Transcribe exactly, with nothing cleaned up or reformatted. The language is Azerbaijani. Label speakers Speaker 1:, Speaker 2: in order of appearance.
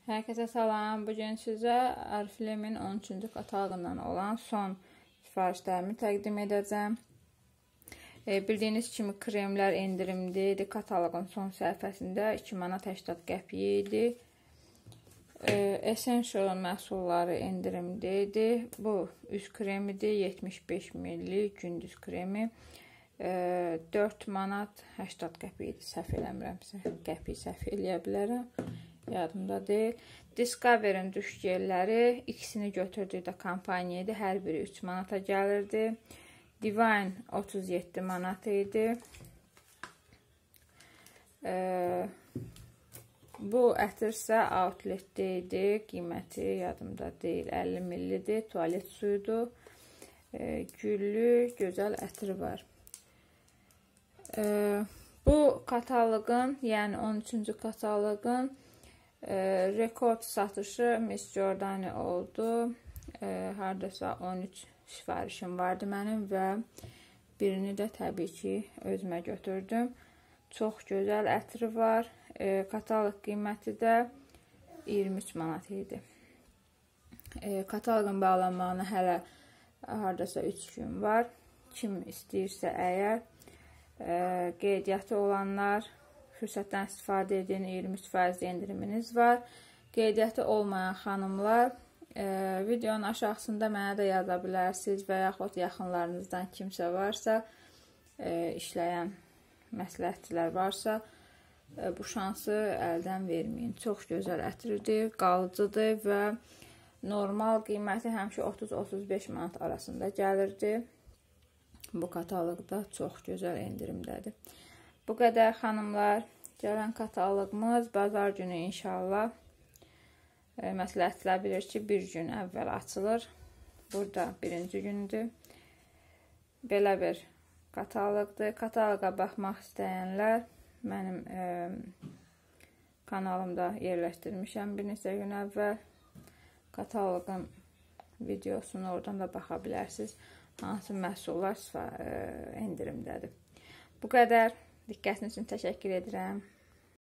Speaker 1: Herkese salam. Bugün sizə Oriflame-in on üçüncü kataloqundan olan son sifarişlərimi təqdim edəcəm. E, bildiyiniz kimi kremlər endirimlidir. Kataloqun son səhifəsində iki manat səksən qəpik idi. E, Essential məhsulları endirimlidir. Bu üz kremidir. yetmiş beş millik gündüz kremi. E, dörd manat səksən qəpik idi. Səhv eləmirəmsə, qəpik səhv eləyə bilərəm. Yadımda deyil. Discovery-in duş gelləri ikisini götürdükdə kampaniya idi. Hər biri üç manata gəlirdi. Divine otuz yeddi manat idi. Ee, bu ətir isə outletdə idi. Qiyməti yadımda deyil. əlli millidir. Tualet suyudur. Ee, güllü, gözəl ətri var. Ee, bu kataloqun, yəni on üçüncü kataloqun E, rekord satışı Miss Giordani oldu. E, hardasa on üç sifarişim vardı mənim və birini də təbii ki özümə götürdüm. Çox gözəl ətri var. E, kataloq qiyməti də iyirmi üç manat idi. E, kataloqun bağlanmağına hələ hardasa üç gün var. Kim istəyirsə əgər e, qeydiyyatı olanlar fürsətdən istifadə edin, iyirmi üç faiz endiriminiz var. Qeydiyyatı olmayan xanımlar e, videonun aşağısında mənə də yaza bilərsiniz və yaxud yaxınlarınızdan kimsə varsa, e, işləyən məsləhətçilər varsa, e, bu şansı əldən verməyin. Çox gözəl ətirdir, qalıcıdır və normal qiyməti həmişə otuz otuz beş manat arasında gəlirdi. Bu kataloqda çox gözəl endirimdədir. Bu qədər xanımlar, gələn kataloqumuz bazar günü inşallah. E, məsləhətlər bilir ki, bir gün əvvəl açılır. Burada birinci gündür. Belə bir kataloqdur. Kataloqa baxmaq istəyənlər mənim e, kanalımda yerləşdirmişəm bir neçə gün əvvəl. Kataloqun videosunu oradan da baxa bilərsiniz. Hansı məhsullar e, endirimdədir. Bu qədər. Diqqətiniz üçün təşəkkür edirəm.